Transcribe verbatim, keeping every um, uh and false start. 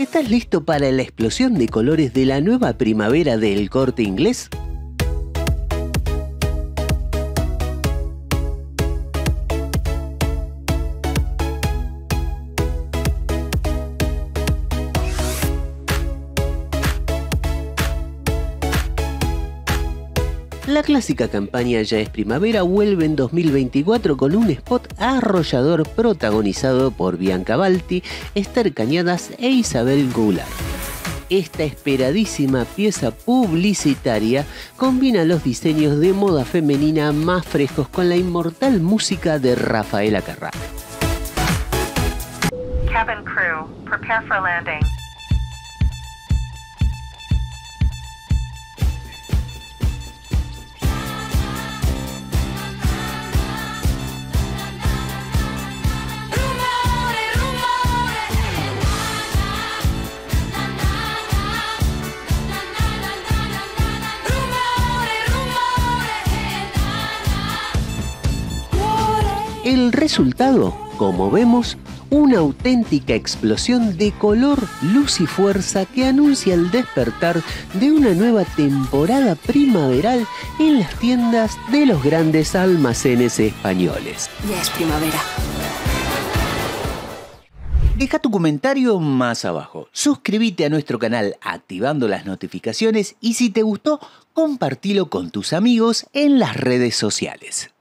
¿Estás listo para la explosión de colores de la nueva primavera del Corte Inglés? La clásica campaña Ya es Primavera vuelve en dos mil veinticuatro con un spot arrollador protagonizado por Bianca Balti, Esther Cañadas e Isabel Goulart. Esta esperadísima pieza publicitaria combina los diseños de moda femenina más frescos con la inmortal música de Rafaela Carrà. Cabin crew, prepare for landing. El resultado, como vemos, una auténtica explosión de color, luz y fuerza que anuncia el despertar de una nueva temporada primaveral en las tiendas de los grandes almacenes españoles. Ya es primavera. Deja tu comentario más abajo, suscríbete a nuestro canal activando las notificaciones y si te gustó, compartilo con tus amigos en las redes sociales.